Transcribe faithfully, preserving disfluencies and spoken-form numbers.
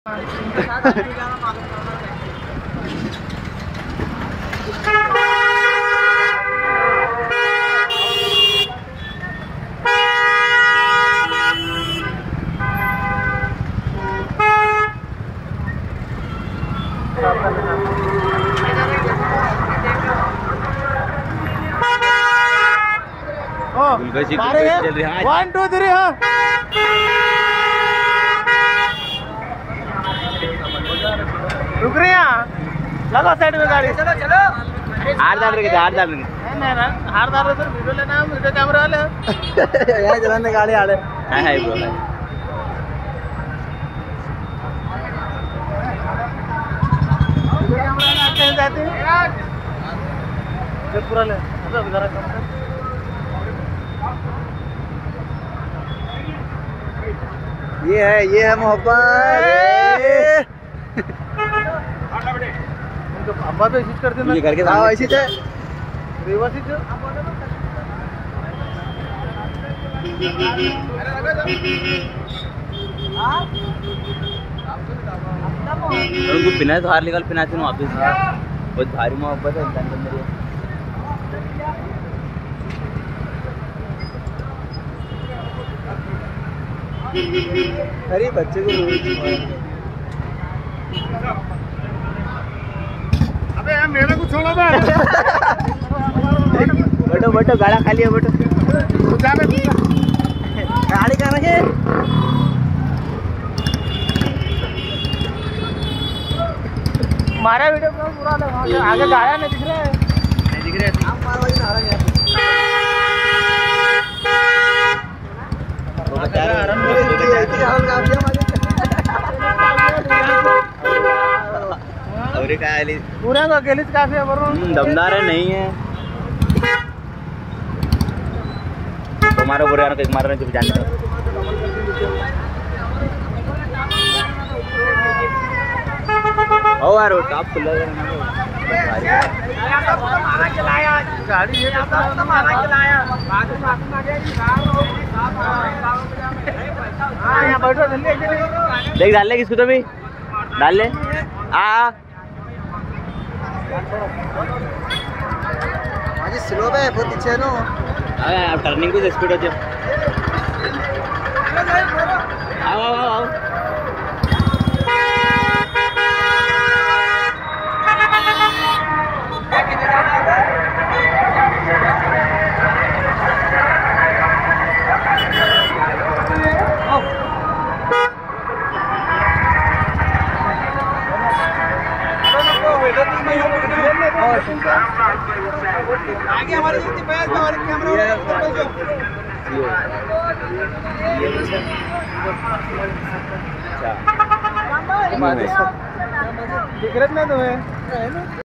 One two three हाँ रुक रही हैं लगा साइड में गाड़ी चलो चलो हार डाल रहे हार डाल रहे हार डाल रहे सर वीडियो लेना वीडियो कैमरा वाले यहाँ चलाने गाड़ी आ रहे है ब्रो कैमरा जाते हैं पूरा ले ये है ये है मोहब्बत अब्बा तो ऐसी करते हैं घर के सामने ऐसी है बेवसी जो उनको पिना तो हार निकाल पिनाते हैं वापस बहुत भारी मोहब्बत है इंसान के अंदर। अरे बच्चे को अबे यार मेरे को छोड़ो बे बैठो बैठो गाड़ा खाली है बैठो गाड़ी कहाँ रखे हमारा वीडियो पूरा आगे गाया नहीं दिख रहा है नहीं दिख रहा है पूरा को अकेले काफी है दमदार है नहीं है तुम्हारे बुरे यार एक मारने जब जाने ओ यार टॉप खुला है गाड़ी ये तो मारा चलाया बाद में आ गया हां यहां बैठो जल्दी देख डाल ले किसको तो भी डाल ले आ आज स्लो है बहुत पीछे नो अरे अब टर्निंग को स्पीड हो जाए आओ आओ आओ आगे हमारे कैमरा दिख रहा है ना तुम्हें।